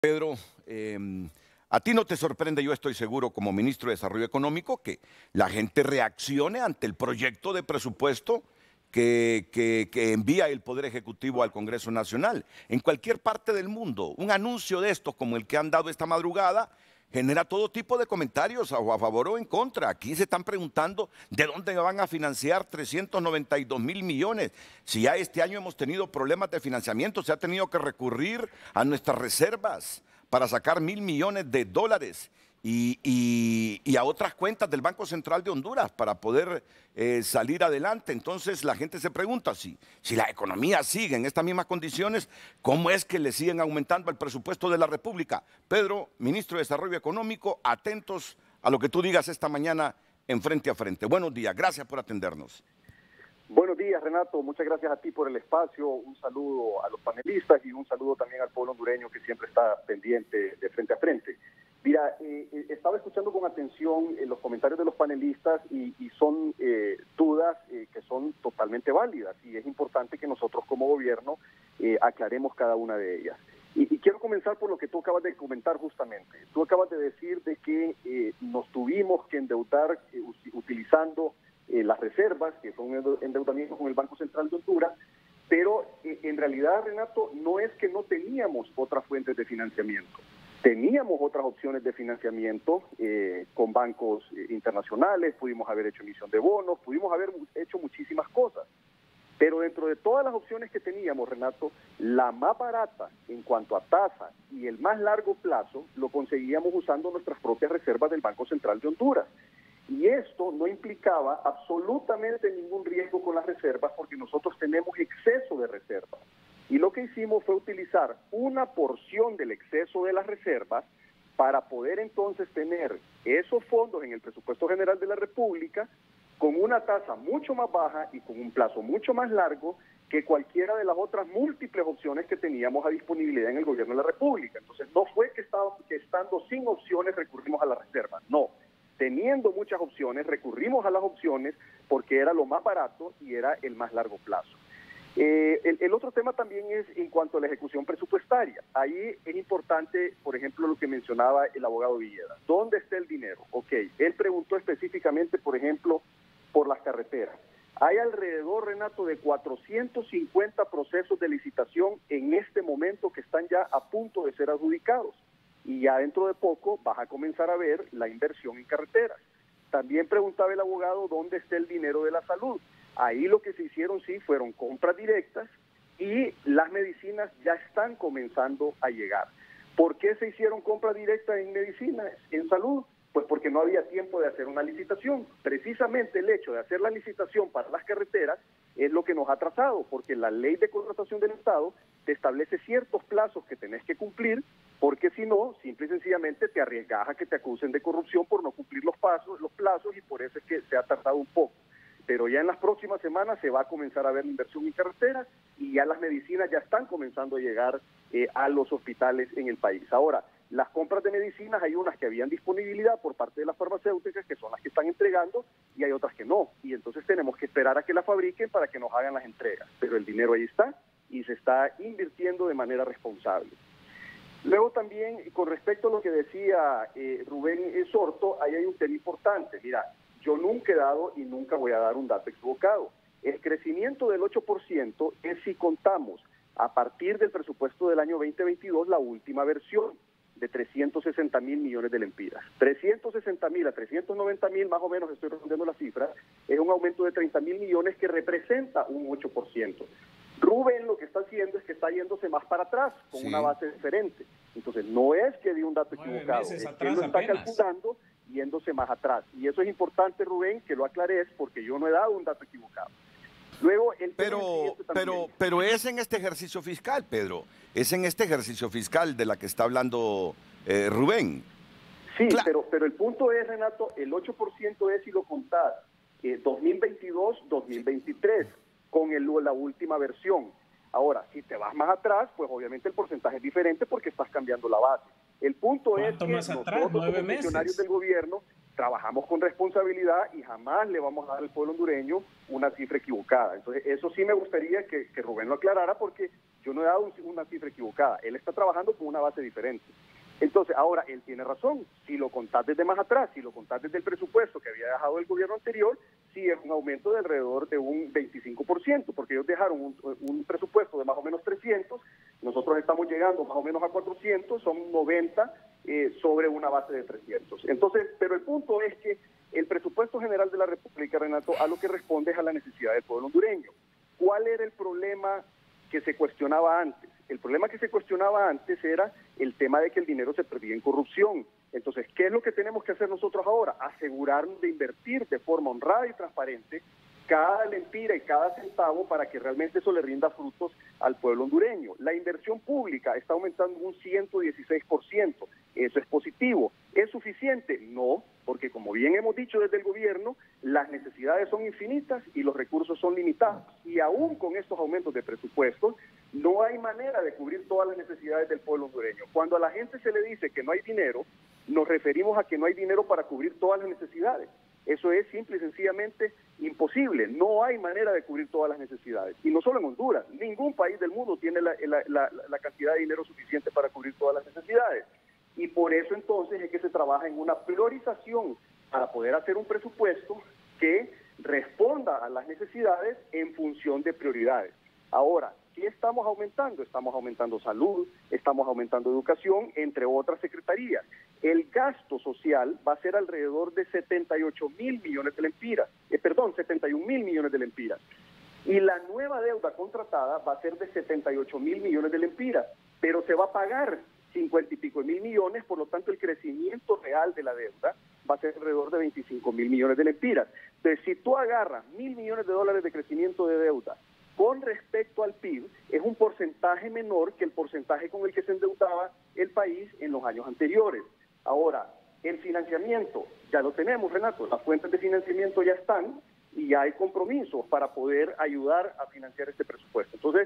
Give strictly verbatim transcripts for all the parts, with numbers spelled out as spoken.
Pedro, eh, a ti no te sorprende, yo estoy seguro, como ministro de Desarrollo Económico, que la gente reaccione ante el proyecto de presupuesto que, que, que envía el Poder Ejecutivo al Congreso Nacional. En cualquier parte del mundo, un anuncio de estos, como el que han dado esta madrugada, genera todo tipo de comentarios a, a favor o en contra. Aquí se están preguntando de dónde van a financiar trescientos noventa y dos mil millones. Si ya este año hemos tenido problemas de financiamiento, se ha tenido que recurrir a nuestras reservas para sacar mil millones de dólares y, y, y a otras cuentas del Banco Central de Honduras para poder eh, salir adelante. Entonces la gente se pregunta si, si la economía sigue en estas mismas condiciones, ¿cómo es que le siguen aumentando el presupuesto de la República? Pedro, ministro de Desarrollo Económico, atentos a lo que tú digas esta mañana en Frente a Frente. Buenos días, gracias por atendernos. Buenos días, Renato. Muchas gracias a ti por el espacio. Un saludo a los panelistas y un saludo también al pueblo hondureño que siempre está pendiente de Frente a Frente. Mira, eh, eh, estaba escuchando con atención eh, los comentarios de los panelistas y, y son eh, dudas eh, que son totalmente válidas y es importante que nosotros como gobierno eh, aclaremos cada una de ellas. Y, y quiero comenzar por lo que tú acabas de comentar justamente. Tú acabas de decir de que eh, nos tuvimos que endeudar eh, utilizando eh, las reservas, que son endeudamientos con el Banco Central de Honduras, pero eh, en realidad, Renato, no es que no teníamos otras fuentes de financiamiento. Teníamos otras opciones de financiamiento eh, con bancos eh, internacionales, pudimos haber hecho emisión de bonos, pudimos haber hecho muchísimas cosas. Pero dentro de todas las opciones que teníamos, Renato, la más barata en cuanto a tasa y el más largo plazo lo conseguíamos usando nuestras propias reservas del Banco Central de Honduras. Y esto no implicaba absolutamente ningún riesgo con las reservas porque nosotros tenemos exceso de reservas. Y lo que hicimos fue utilizar una porción del exceso de las reservas para poder entonces tener esos fondos en el presupuesto general de la República con una tasa mucho más baja y con un plazo mucho más largo que cualquiera de las otras múltiples opciones que teníamos a disponibilidad en el gobierno de la República. Entonces no fue que, estaba, que estando sin opciones recurrimos a las reservas, no. Teniendo muchas opciones, recurrimos a las opciones porque era lo más barato y era el más largo plazo. Eh, el, el otro tema también es en cuanto a la ejecución presupuestaria. Ahí es importante, por ejemplo, lo que mencionaba el abogado Villeda. ¿Dónde está el dinero? Ok, él preguntó específicamente, por ejemplo, por las carreteras. Hay alrededor, Renato, de cuatrocientos cincuenta procesos de licitación en este momento que están ya a punto de ser adjudicados. Y ya dentro de poco vas a comenzar a ver la inversión en carreteras. También preguntaba el abogado dónde está el dinero de la salud. Ahí lo que se hicieron sí fueron compras directas y las medicinas ya están comenzando a llegar. ¿Por qué se hicieron compras directas en medicinas, en salud? Pues porque no había tiempo de hacer una licitación. Precisamente el hecho de hacer la licitación para las carreteras es lo que nos ha atrasado, porque la ley de contratación del Estado te establece ciertos plazos que tenés que cumplir, porque si no, simple y sencillamente te arriesgas a que te acusen de corrupción por no cumplir los pasos, los plazos, y por eso es que se ha tardado un poco. Pero ya en las próximas semanas se va a comenzar a ver la inversión en carreteras y ya las medicinas ya están comenzando a llegar eh, a los hospitales en el país. Ahora, las compras de medicinas hay unas que habían disponibilidad por parte de las farmacéuticas, que son las que están entregando, y hay otras que no. Y entonces tenemos que esperar a que las fabriquen para que nos hagan las entregas. Pero el dinero ahí está y se está invirtiendo de manera responsable. Luego también, con respecto a lo que decía eh, Rubén Sorto, ahí hay un tema importante. Mira, yo nunca he dado y nunca voy a dar un dato equivocado. El crecimiento del ocho por ciento es si contamos a partir del presupuesto del año veinte veintidós la última versión de trescientos sesenta mil millones de lempiras. trescientos sesenta mil a trescientos noventa mil, más o menos, estoy redondeando la cifra, es un aumento de treinta mil millones que representa un ocho por ciento. Rubén lo que está haciendo es que está yéndose más para atrás, con sí. una base diferente. Entonces, no es que dio un dato Nueve equivocado, es que él lo está apenas. calculando yéndose más atrás. Y eso es importante, Rubén, que lo aclares, porque yo no he dado un dato equivocado. Luego, el pero, pero, pero es en este ejercicio fiscal, Pedro, es en este ejercicio fiscal de la que está hablando eh, Rubén. Sí, claro. pero, pero el punto es, Renato, el ocho por ciento es si lo contás eh, dos mil veintidós dos mil veintitrés, sí. con el, la última versión. Ahora, si te vas más atrás, pues obviamente el porcentaje es diferente porque estás cambiando la base. El punto es que nosotros como funcionarios del gobierno trabajamos con responsabilidad y jamás le vamos a dar al pueblo hondureño una cifra equivocada. Entonces, eso sí me gustaría que, que Rubén lo aclarara, porque Yo no he dado una cifra equivocada. Él está trabajando con una base diferente. Entonces, ahora, él tiene razón. Si lo contás desde más atrás, si lo contás desde el presupuesto que había dejado el gobierno anterior, sí es un aumento de alrededor de un veinticinco por ciento, porque ellos dejaron un, un presupuesto de más o menos trescientos, nosotros estamos llegando más o menos a cuatrocientos, son noventa eh, sobre una base de trescientos. Entonces, pero el punto es que el presupuesto general de la República, Renato, a lo que responde es a la necesidad del pueblo hondureño. ¿Cuál era el problema que se cuestionaba antes? El problema que se cuestionaba antes era el tema de que el dinero se perdía en corrupción. Entonces, ¿qué es lo que tenemos que hacer nosotros ahora? Asegurarnos de invertir de forma honrada y transparente cada lempira y cada centavo para que realmente eso le rinda frutos al pueblo hondureño. La inversión pública está aumentando un ciento dieciséis por ciento. Eso es positivo. ¿Es suficiente? No, porque como bien hemos dicho desde el gobierno, las necesidades son infinitas y los recursos son limitados. Y aún con estos aumentos de presupuestos, no hay manera de cubrir todas las necesidades del pueblo hondureño. Cuando a la gente se le dice que no hay dinero, nos referimos a que no hay dinero para cubrir todas las necesidades. Eso es simple y sencillamente imposible. No hay manera de cubrir todas las necesidades. Y no solo en Honduras, ningún país del mundo tiene la, la, la, la cantidad de dinero suficiente para cubrir todas las necesidades. Y por eso entonces es que se trabaja en una priorización para poder hacer un presupuesto que responda a las necesidades en función de prioridades. Ahora, ¿qué estamos aumentando? Estamos aumentando salud, estamos aumentando educación, entre otras secretarías. El gasto social va a ser alrededor de setenta y ocho mil millones de lempiras, eh, perdón, setenta y un mil millones de lempiras. Y la nueva deuda contratada va a ser de setenta y ocho mil millones de lempiras, pero se va a pagar cincuenta y pico mil millones, por lo tanto el crecimiento real de la deuda va a ser alrededor de veinticinco mil millones de lempiras. Entonces, si tú agarras mil millones de dólares de crecimiento de deuda con respecto al P I B, es un porcentaje menor que el porcentaje con el que se endeudaba el país en los años anteriores. Ahora, el financiamiento, ya lo tenemos, Renato, las fuentes de financiamiento ya están y ya hay compromisos para poder ayudar a financiar este presupuesto. Entonces,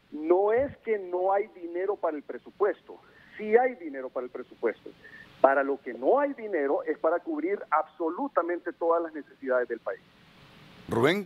no es que no hay dinero para el presupuesto, sí hay dinero para el presupuesto. Para lo que no hay dinero es para cubrir absolutamente todas las necesidades del país. Rubén.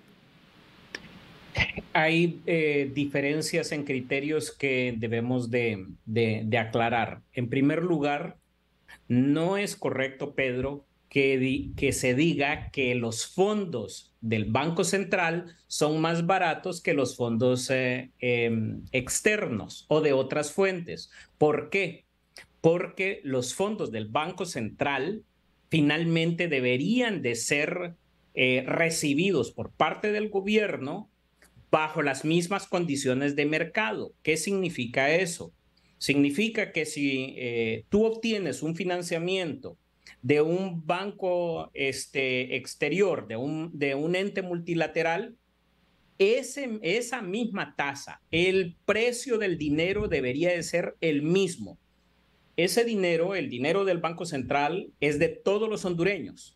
Hay eh, diferencias en criterios que debemos de, de, de aclarar. En primer lugar, no es correcto, Pedro, que, di, que se diga que los fondos del Banco Central son más baratos que los fondos eh, eh, externos o de otras fuentes. ¿Por qué? Porque los fondos del Banco Central finalmente deberían de ser eh, recibidos por parte del gobierno bajo las mismas condiciones de mercado. ¿Qué significa eso? Significa que si eh, tú obtienes un financiamiento de un banco este, exterior, de un, de un ente multilateral, ese, esa misma tasa, el precio del dinero debería de ser el mismo. Ese dinero, el dinero del Banco Central, es de todos los hondureños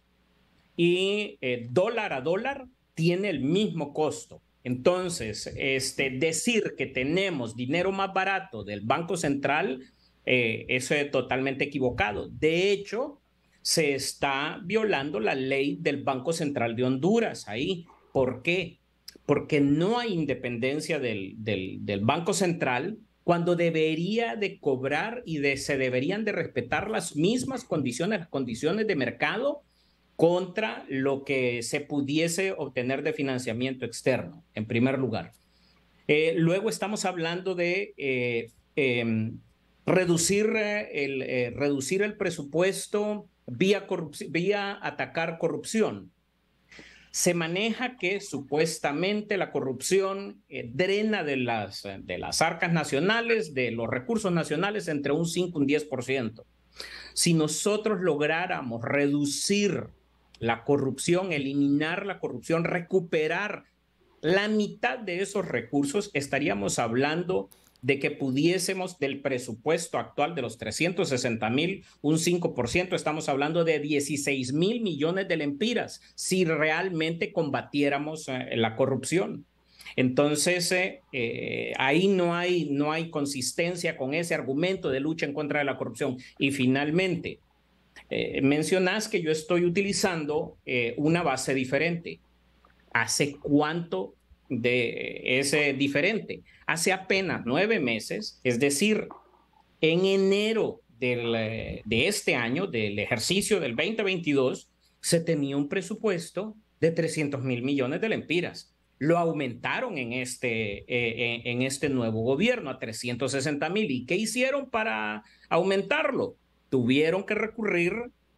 y eh, dólar a dólar tiene el mismo costo. Entonces, este, decir que tenemos dinero más barato del Banco Central, eh, eso es totalmente equivocado. De hecho, se está violando la ley del Banco Central de Honduras ahí. ¿Por qué? Porque no hay independencia del, del, del Banco Central cuando debería de cobrar y de, se deberían de respetar las mismas condiciones, las condiciones de mercado contra lo que se pudiese obtener de financiamiento externo, en primer lugar. Eh, luego estamos hablando de eh, eh, reducir, el, eh, reducir el presupuesto vía, vía atacar corrupción. Se maneja que supuestamente la corrupción eh, drena de las, de las arcas nacionales, de los recursos nacionales, entre un cinco y un diez por ciento. Si nosotros lográramos reducir la corrupción, eliminar la corrupción, recuperar la mitad de esos recursos, estaríamos hablando de que pudiésemos del presupuesto actual de los trescientos sesenta mil, un cinco por ciento, estamos hablando de dieciséis mil millones de lempiras si realmente combatiéramos eh, la corrupción. Entonces, eh, eh, ahí no hay, no hay consistencia con ese argumento de lucha en contra de la corrupción. Y finalmente, eh, mencionas que yo estoy utilizando eh, una base diferente. ¿Hace cuánto de, es eh, diferente. Hace apenas nueve meses, es decir, en enero del, de este año, del ejercicio del veinte veintidós, se tenía un presupuesto de trescientos mil millones de lempiras. Lo aumentaron en este, eh, en este nuevo gobierno a trescientos sesenta mil. ¿Y qué hicieron para aumentarlo? Tuvieron que recurrir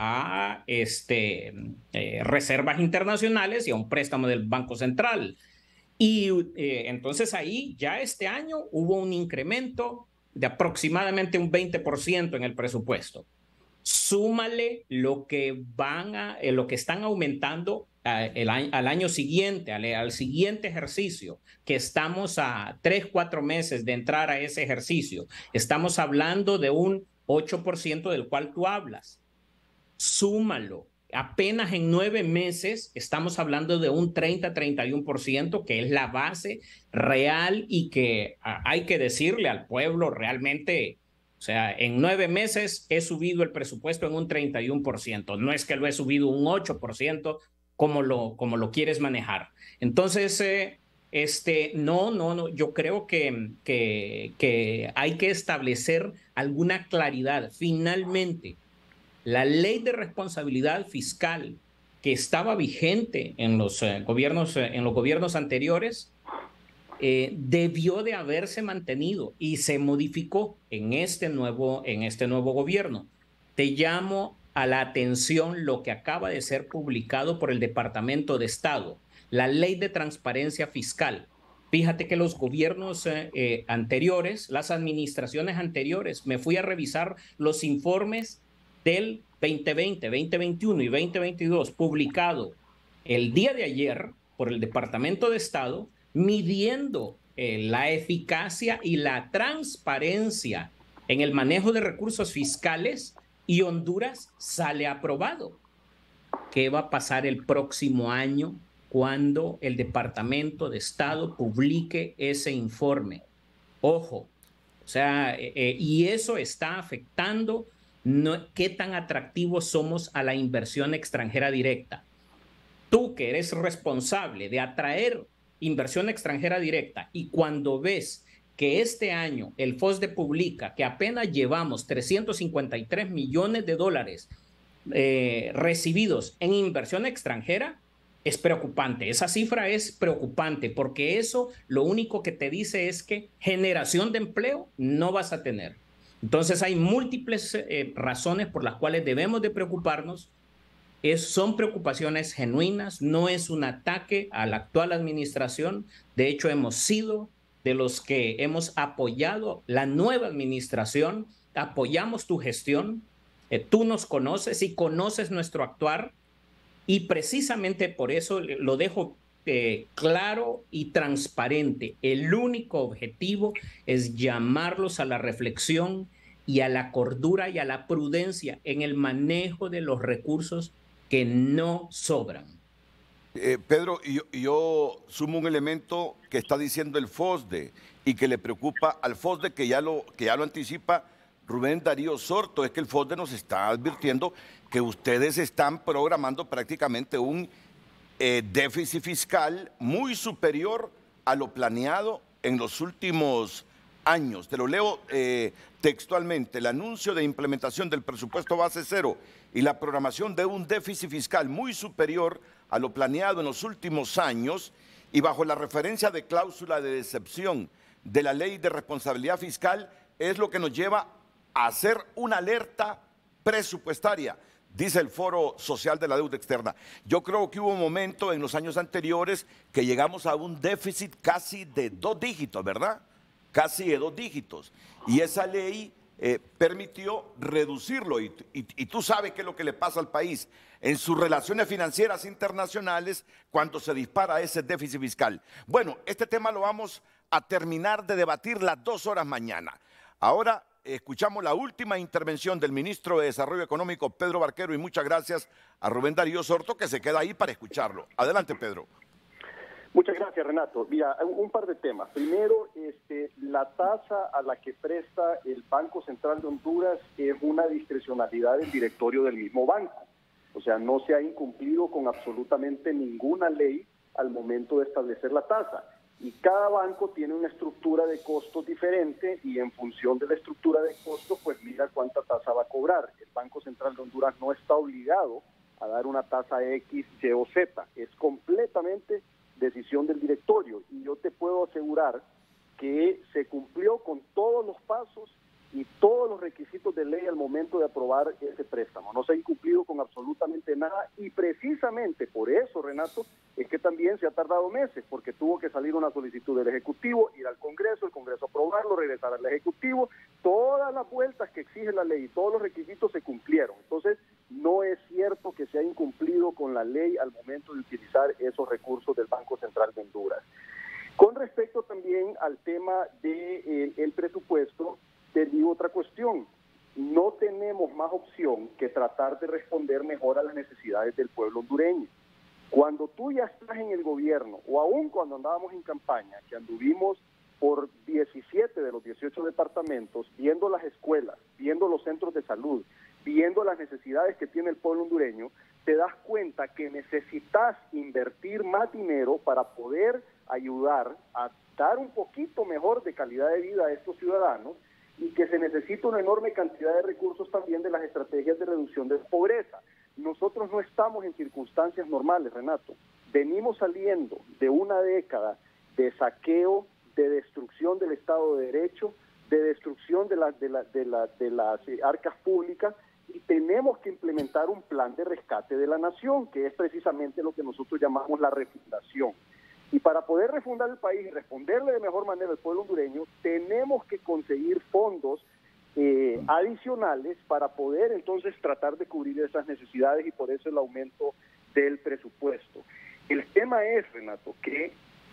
a este, eh, reservas internacionales y a un préstamo del Banco Central. Y eh, entonces ahí ya este año hubo un incremento de aproximadamente un veinte por ciento en el presupuesto. Súmale lo que van a, eh, lo que están aumentando eh, el, al año siguiente, al, al siguiente ejercicio, que estamos a tres, cuatro meses de entrar a ese ejercicio. Estamos hablando de un ocho por ciento del cual tú hablas. Súmalo. Apenas en nueve meses estamos hablando de un treinta a treinta y uno por ciento, que es la base real y que a, hay que decirle al pueblo realmente, o sea, en nueve meses he subido el presupuesto en un treinta y uno por ciento. No es que lo he subido un ocho por ciento como lo, como lo quieres manejar. Entonces, eh, este, no, no, no, yo creo que, que, que hay que establecer alguna claridad. Finalmente, la ley de responsabilidad fiscal que estaba vigente en los, eh, gobiernos, eh, en los gobiernos anteriores eh, debió de haberse mantenido y se modificó en este, nuevo, en este nuevo gobierno. Te llamo a la atención lo que acaba de ser publicado por el Departamento de Estado, la Ley de Transparencia Fiscal. Fíjate que los gobiernos eh, eh, anteriores, las administraciones anteriores, me fui a revisar los informes del veinte veinte, veinte veintiuno y veinte veintidós, publicado el día de ayer por el Departamento de Estado, midiendo eh, la eficacia y la transparencia en el manejo de recursos fiscales, y Honduras sale aprobado. ¿Qué va a pasar el próximo año cuando el Departamento de Estado publique ese informe? Ojo, o sea, eh, eh, y eso está afectando no, qué tan atractivos somos a la inversión extranjera directa. Tú que eres responsable de atraer inversión extranjera directa y cuando ves que este año el FOSDE publica que apenas llevamos trescientos cincuenta y tres millones de dólares eh, recibidos en inversión extranjera, es preocupante. Esa cifra es preocupante porque eso lo único que te dice es que generación de empleo no vas a tener. Entonces hay múltiples eh, razones por las cuales debemos de preocuparnos. Es, son preocupaciones genuinas, no es un ataque a la actual administración. De hecho, hemos sido de los que hemos apoyado la nueva administración, apoyamos tu gestión, eh, tú nos conoces y conoces nuestro actuar, y precisamente por eso lo dejo eh, claro y transparente. El único objetivo es llamarlos a la reflexión y a la cordura y a la prudencia en el manejo de los recursos que no sobran. Eh, Pedro, yo, yo sumo un elemento que está diciendo el FOSDE y que le preocupa al FOSDE, que ya lo, que ya lo anticipa Rubén Darío Sorto, es que el FOSDE nos está advirtiendo que ustedes están programando prácticamente un eh, déficit fiscal muy superior a lo planeado en los últimos años. Te lo leo eh, textualmente: el anuncio de implementación del presupuesto base cero y la programación de un déficit fiscal muy superior a lo planeado en los últimos años y bajo la referencia de cláusula de excepción de la Ley de Responsabilidad Fiscal es lo que nos lleva a hacer una alerta presupuestaria, dice el Foro Social de la Deuda Externa. Yo creo que hubo un momento en los años anteriores que llegamos a un déficit casi de dos dígitos, ¿verdad? Casi de dos dígitos. Y esa ley eh, permitió reducirlo. Y, y, y tú sabes qué es lo que le pasa al país en sus relaciones financieras internacionales cuando se dispara ese déficit fiscal. Bueno, este tema lo vamos a terminar de debatir las dos horas mañana. Ahora escuchamos la última intervención del ministro de Desarrollo Económico, Pedro Barquero, y muchas gracias a Rubén Darío Sorto, que se queda ahí para escucharlo. Adelante, Pedro. Muchas gracias, Renato. Mira, un par de temas. Primero, este, la tasa a la que presta el Banco Central de Honduras es una discrecionalidad del directorio del mismo banco. O sea, no se ha incumplido con absolutamente ninguna ley al momento de establecer la tasa. Y cada banco tiene una estructura de costos diferente y en función de la estructura de costos, pues mira cuánta tasa va a cobrar. El Banco Central de Honduras no está obligado a dar una tasa X, Y o Z. Es completamente decisión del directorio. Y yo te puedo asegurar que se cumplió con todos los pasos y todos los requisitos de ley al momento de aprobar ese préstamo. No se ha incumplido con absolutamente nada y precisamente por eso, Renato, es que también se ha tardado meses, porque tuvo que salir una solicitud del Ejecutivo, ir al Congreso, el Congreso aprobarlo, regresar al Ejecutivo, todas las vueltas que exige la ley, todos los requisitos se cumplieron. Entonces, no es cierto que se ha incumplido con la ley al momento de utilizar esos recursos del Banco Central de Honduras. Con respecto también al tema del de, eh, presupuesto, te digo otra cuestión, no tenemos más opción que tratar de responder mejor a las necesidades del pueblo hondureño. Cuando tú ya estás en el gobierno, o aún cuando andábamos en campaña, que anduvimos por diecisiete de los dieciocho departamentos, viendo las escuelas, viendo los centros de salud, viendo las necesidades que tiene el pueblo hondureño, te das cuenta que necesitas invertir más dinero para poder ayudar a dar un poquito mejor de calidad de vida a estos ciudadanos, y que se necesita una enorme cantidad de recursos también de las estrategias de reducción de pobreza. Nosotros no estamos en circunstancias normales, Renato. Venimos saliendo de una década de saqueo, de destrucción del Estado de Derecho, de destrucción de, la, de, la, de, la, de las arcas públicas, y tenemos que implementar un plan de rescate de la nación, que es precisamente lo que nosotros llamamos la refundación. Y para poder refundar el país y responderle de mejor manera al pueblo hondureño, tenemos que conseguir fondos eh, adicionales para poder entonces tratar de cubrir esas necesidades, y por eso el aumento del presupuesto. El tema es, Renato, que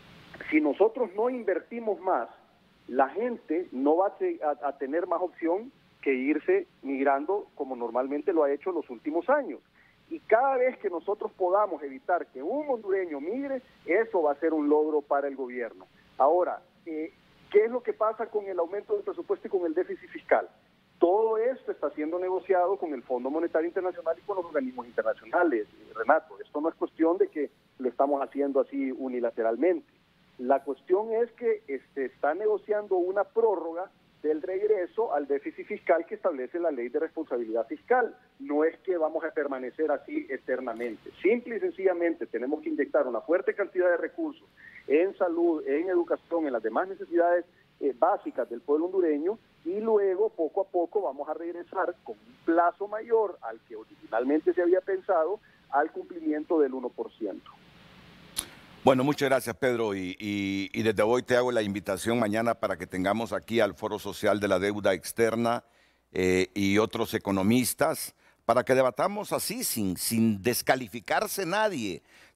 si nosotros no invertimos más, la gente no va a, a, a tener más opción que irse migrando como normalmente lo ha hecho en los últimos años. Y cada vez que nosotros podamos evitar que un hondureño migre, eso va a ser un logro para el gobierno. Ahora, eh, ¿qué es lo que pasa con el aumento del presupuesto y con el déficit fiscal? Todo esto está siendo negociado con el Fondo Monetario Internacional y con los organismos internacionales, Renato. Esto no es cuestión de que lo estamos haciendo así unilateralmente. La cuestión es que este, está negociando una prórroga del regreso al déficit fiscal que establece la Ley de Responsabilidad Fiscal. No es que vamos a permanecer así eternamente. Simple y sencillamente tenemos que inyectar una fuerte cantidad de recursos en salud, en educación, en las demás necesidades eh, básicas del pueblo hondureño, y luego poco a poco vamos a regresar con un plazo mayor al que originalmente se había pensado al cumplimiento del uno por ciento. Bueno, muchas gracias, Pedro, y, y, y desde hoy te hago la invitación mañana para que tengamos aquí al Foro Social de la Deuda Externa eh, y otros economistas para que debatamos así, sin, sin descalificarse nadie.